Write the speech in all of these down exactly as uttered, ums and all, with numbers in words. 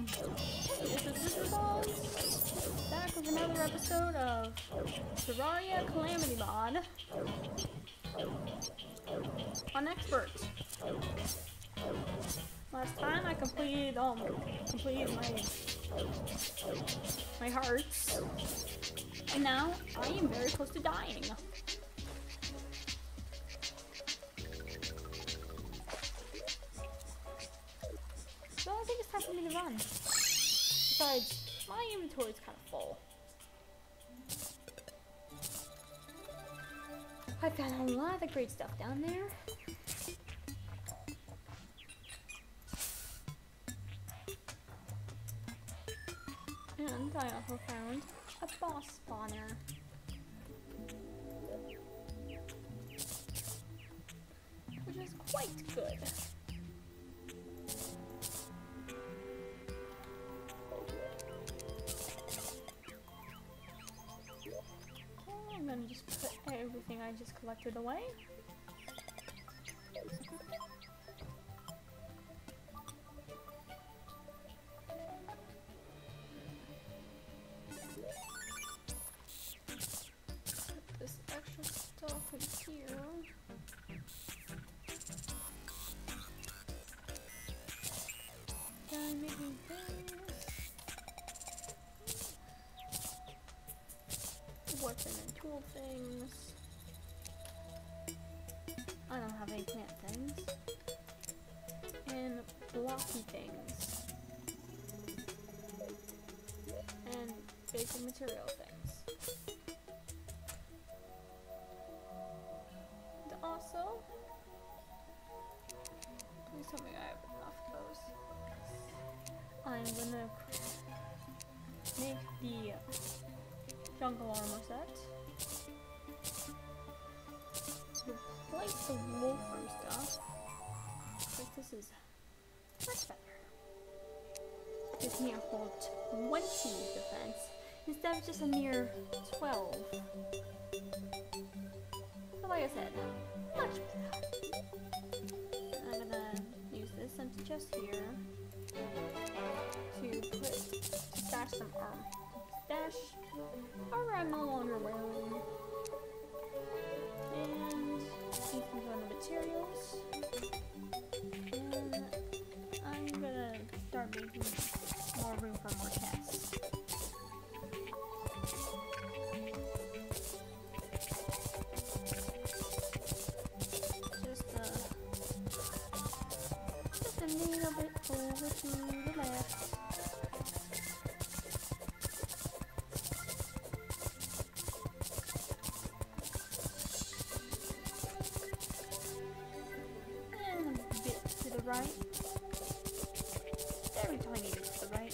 This is Sister Balls, back with another episode of Terraria Calamity Mod on Expert. Last time I completed um completed my my hearts, and now I am very close to dying. So I think it's time for me to run. Besides, my inventory is kind of full. I found a lot of great stuff down there. And I also found a boss spawner. Which is quite good. Okay, I'm gonna just put everything I just collected away. Put this extra stuff in here. Done making things. Weapon and tool things. I don't have any plant things. And blocky things. And basic material things. And also, please tell me I have enough of those. I'm gonna make the jungle armor set. Replace the wolfram stuff. But this is much better. Gives me a whole twenty defense instead of just a mere twelve. So like I said, much better. I'm gonna use this empty chest here to put to stash some armor. Stash armor I'm no longer wearing. And you can go into materials. And I'm gonna start making more room for more chests. Just uh just a little bit over to the left. Right? Very tiny bit to the right.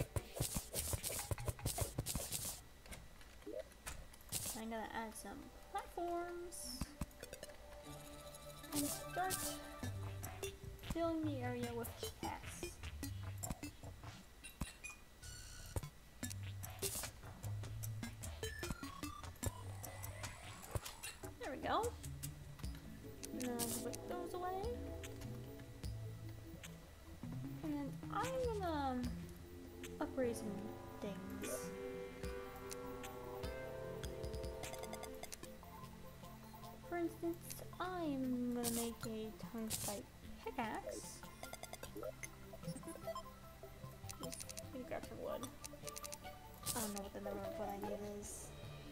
I'm gonna add some platforms and start filling the area with chests. There we go. Now put those away. And I'm gonna um, upgrade some things. For instance, I'm gonna make a tungstite pickaxe. Just need to grab some wood. I don't know what the number of what I need is.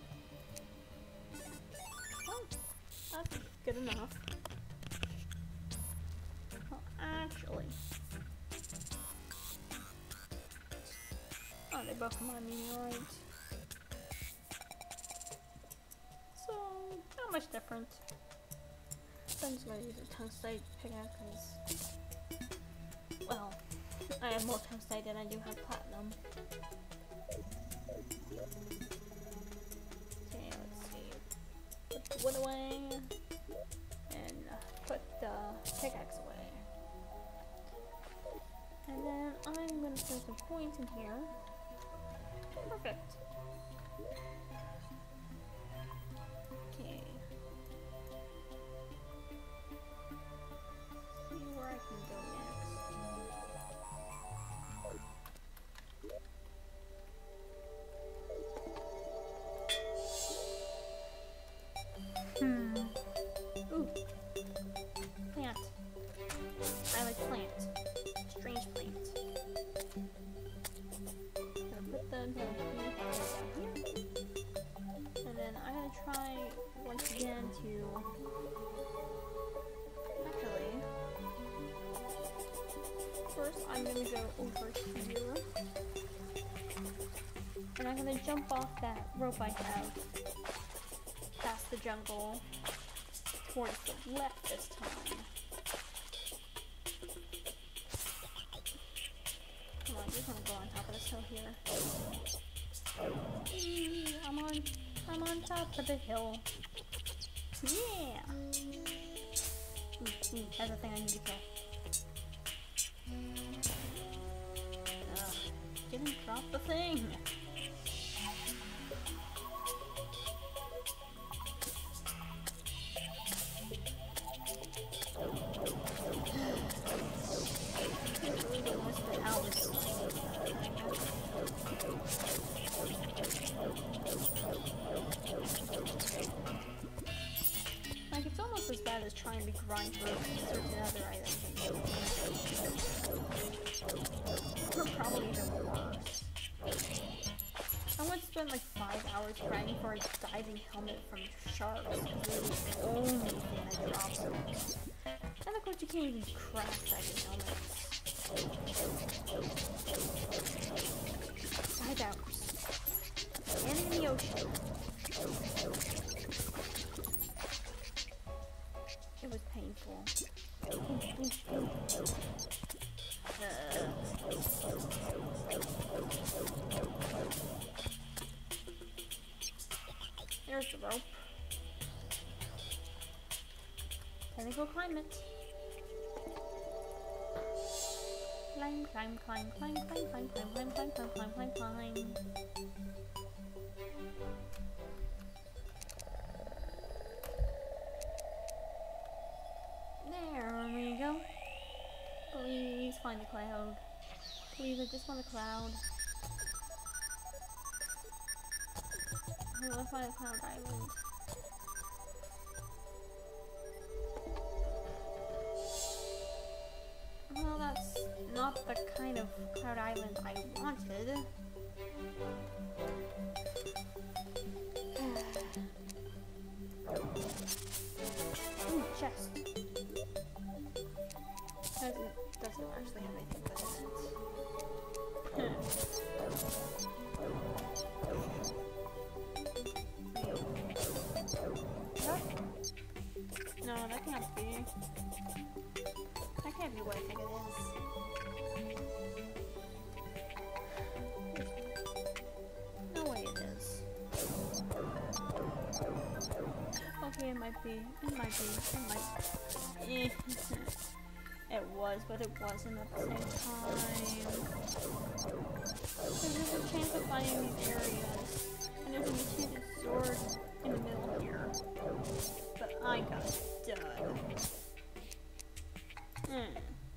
Oh, that's good enough. Well, actually. Oh, they both come on me, right? So, not much different. So I'm just gonna use a tungstite pickaxe because, well, I have more tungstite than I do have platinum. Okay, let's see. Put the wood away and put the pickaxe away. And then I'm gonna put some points in here. Perfect. Okay. See where I can go next. I like plant. Strange plant. Gonna put them down here. And then I'm gonna try once again to actually first I'm gonna go over here. And I'm gonna jump off that rope I have past the jungle towards the left this time. Come on, just wanna go on top of this hill here. Eee, I'm on I'm on top of the hill. Yeah! Ooh, ooh, that's a thing I need to kill. Ugh, didn't drop the thing! Like, it's almost as bad as trying to grind through certain other items. Or probably even worse. I once spent like five hours grinding for a diving helmet from sharks. It was the only thing that drops it. And of course you can't even craft diving helmets. Five hours. Standing in the ocean. It was painful. Uh. There's the rope. Time to go climb it. Climb, climb, climb, climb, climb, climb, climb, climb, climb, climb, climb, climb, climb. There we go. Please find the cloud. Please, I just want a cloud. I want to find a cloud island. Well, that's not the kind of cloud island I wanted. Ooh, chest. Doesn't, doesn't actually have anything good in it. That? No, that can't be. That can't be what I think it is. No way it is. Okay, it might be. It might be. It might. Eh. It was, but it wasn't at the same time. There's a chance of finding these areas, and there's an enchanted sword in the middle here. But I got done. Hmm.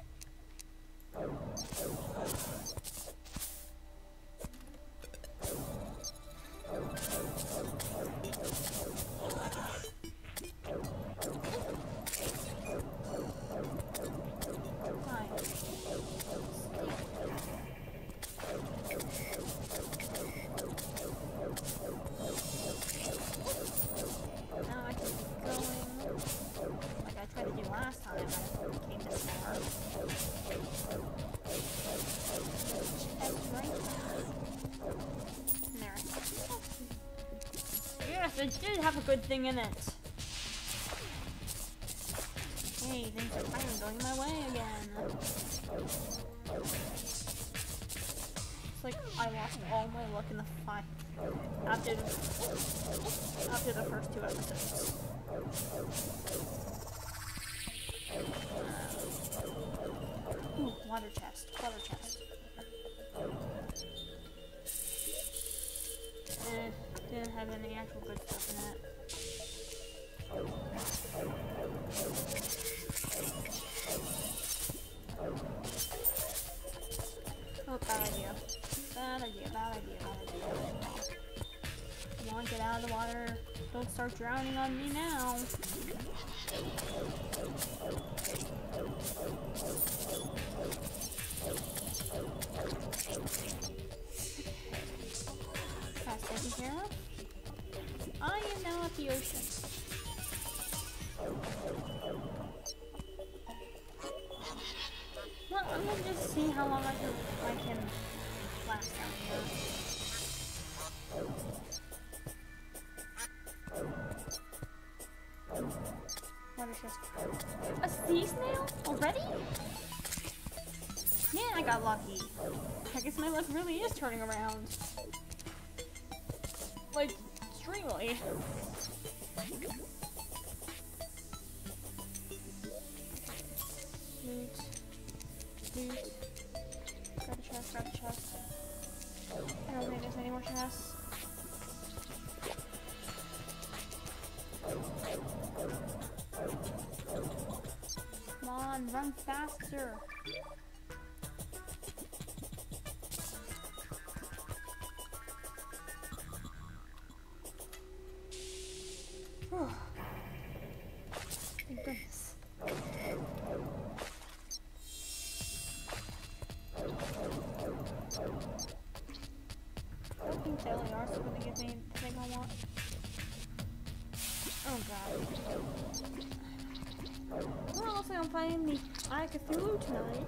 It did have a good thing in it. Hey, things are finally going my way again. It's like I lost all my luck in the fight after the, after the first two episodes. Uh, ooh, water chest, water chest. And didn't have any actual good stuff in it. Oh, bad idea. Bad idea, bad idea, bad idea. Come on, get out of the water. Don't start drowning on me now. me just see how long I can, I can last down here. What is this? A sea snail? Already? Man, I got lucky. I guess my luck really is turning around. Like, extremely. Loot. Loot. Grab a chest, grab a chest. I don't think there's any more chests. Come on, run faster. Thank goodness. I don't think the L A Rs are going to give me the thing I want. Oh god. Well, looks like I'm playing the Eye of Cthulhu tonight.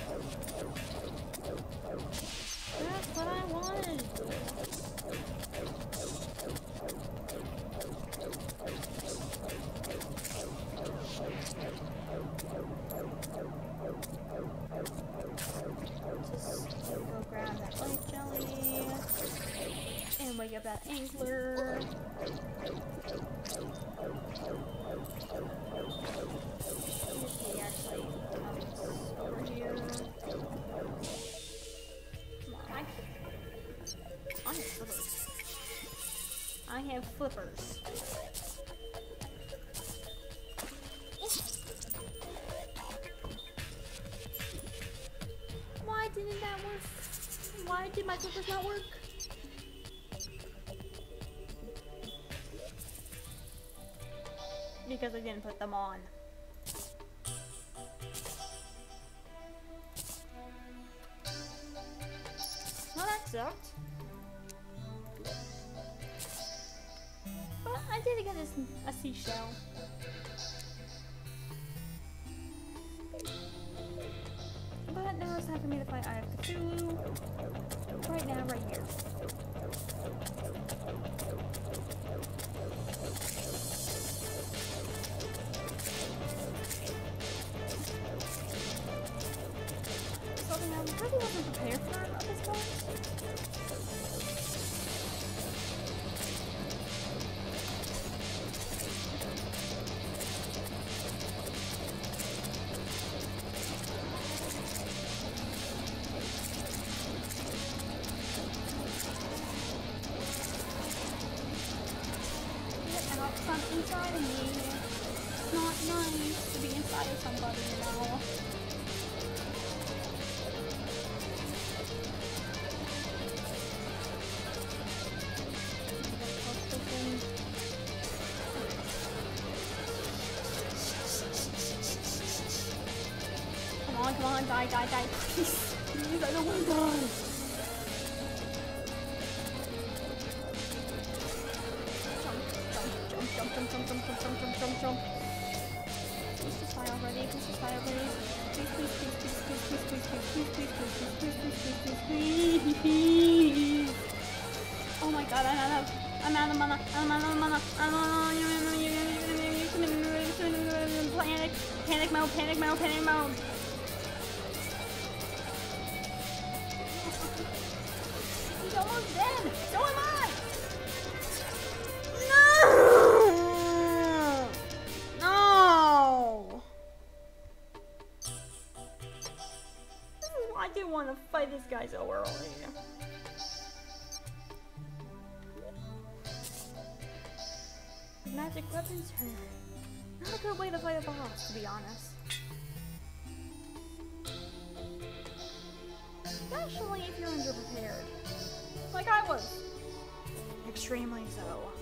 That's what I wanted. Just go grab that life jelly and wake up that angler. He actually comes over here. Come on, I, I have flippers. I have flippers. Why didn't that work? Why did my flippers not work? Because I didn't put them on. Well, that sucked. But I did get a, a seashell. But now it's time for me to fight Eye of Cthulhu. Right now, right here. Something I really wasn't prepared for at this point. From inside of me. It's not nice to be inside of somebody, you know. Come on, come on, die, die, die, please. Please, I don't want to die. Jump, jump, jump, jump, jump, jump, jump, jump, jump. Please just die already. Please just die already. Please, please, please, please, please, please, please, please, please, please, please, please, please, please, please. Oh my god, I'm out of, I'm out of mana, I'm out of mana, I'm out of panic, panic mode, panic mode, panic mode. He's almost dead. So am I. I didn't want to fight this guy so early. Magic weapons are not a good way to fight a boss, to be honest. Especially if you're underprepared. Like I was. Extremely so.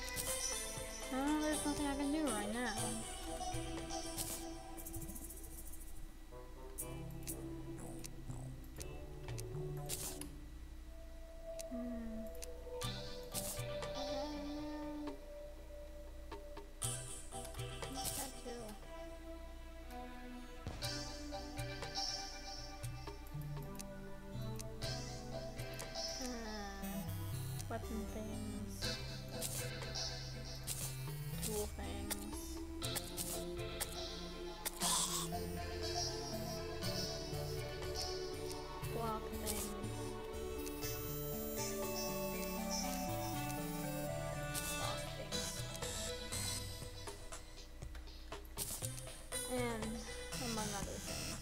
Well, there's nothing I can do right now. and among other things.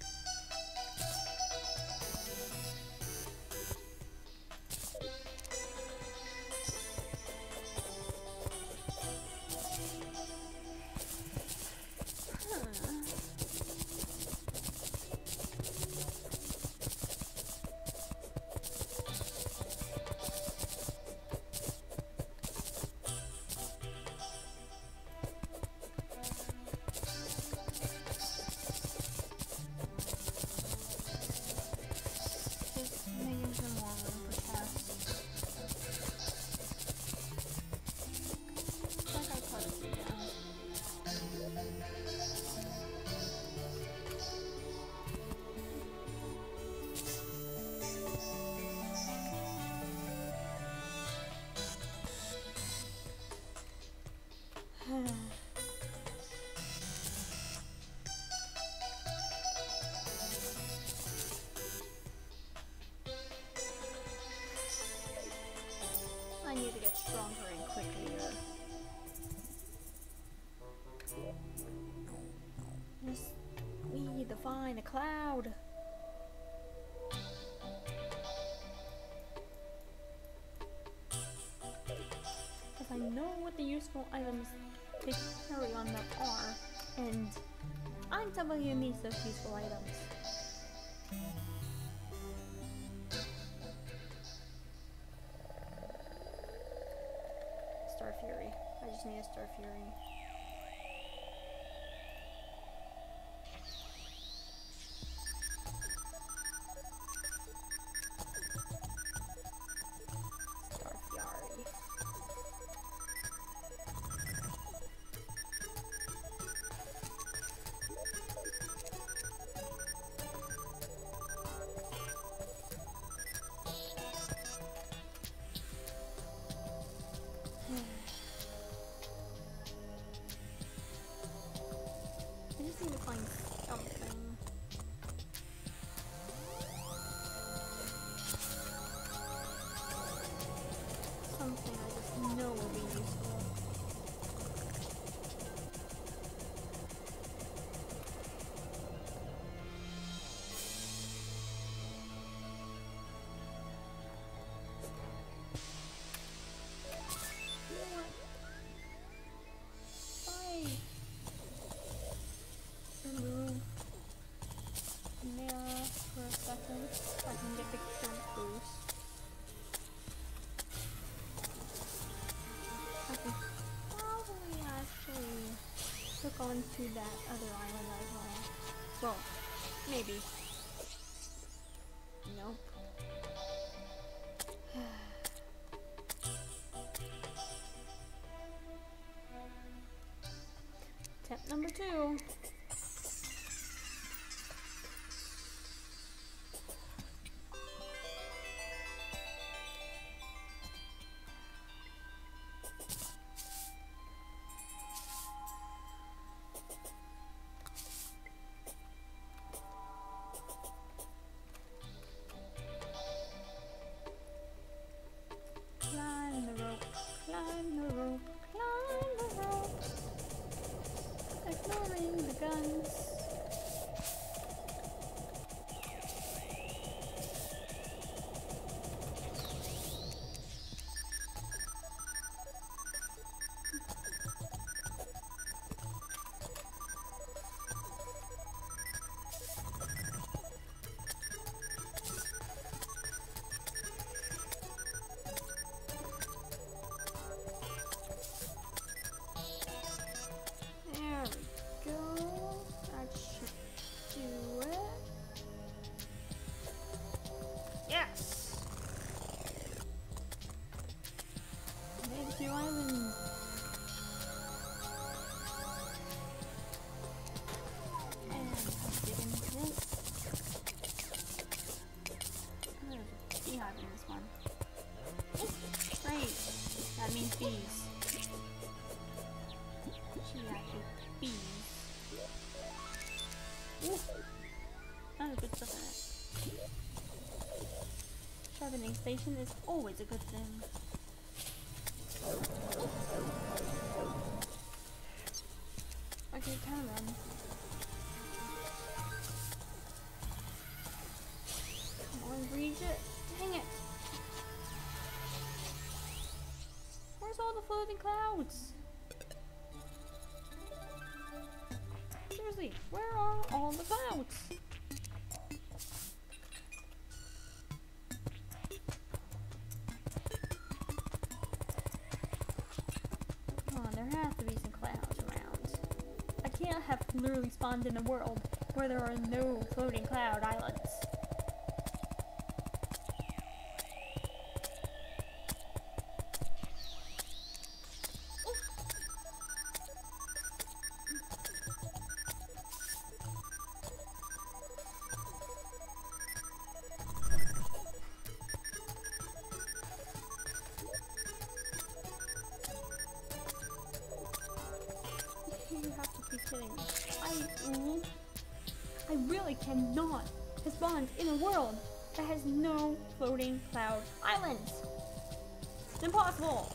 I need to get stronger and quicker. Yes, we define a cloud. Because I know what the useful items they carry on them are, and I'm W needs those useful items. Star Fury. I just need a Star Fury. Star Fury. I just need to find something. Something I just know will be useful. Bye. Remove mirror for a second so I can get the current boost. I can probably actually hook onto that other island as well. Well, maybe. Nope. Attempt number two. Climb the rope, climb the rope, climb the rope. Ignoring the guns. There we go. That should do it. Yes! Made it to island. And let's dig into this. Oh, there's a beehive in this one. Great. That means bees. She actually bees. Ooh. That is good stuff in it. Sharpening station is always a good thing. Okay, time run. J- dang it. Where's all the floating clouds? Seriously, where are all the clouds? Oh, there has to be some clouds around. I can't have literally spawned in a world where there are no floating cloud islands. You have to be kidding me. I, I really cannot have spawned in a world that has no floating cloud islands. It's impossible.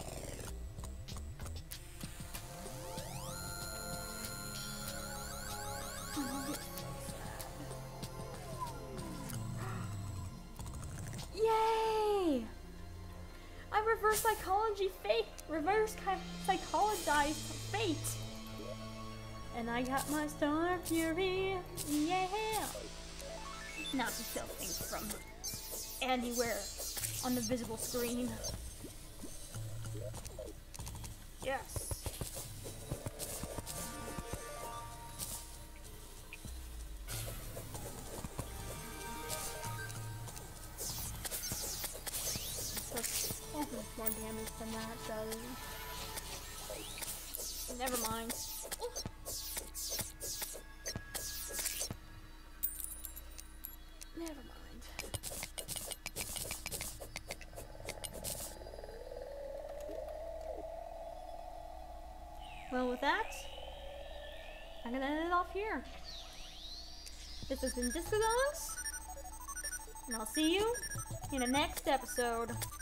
Yay! I reverse psychology fate, reverse psychologized fate. And I got my Star Fury, yeah! Now to kill things from anywhere on the visible screen. Yes! So, much more damage than that does. Never mind. Oh. Never mind. Well, with that, I'm gonna end it off here. This has been Disco Dogs, and I'll see you in the next episode.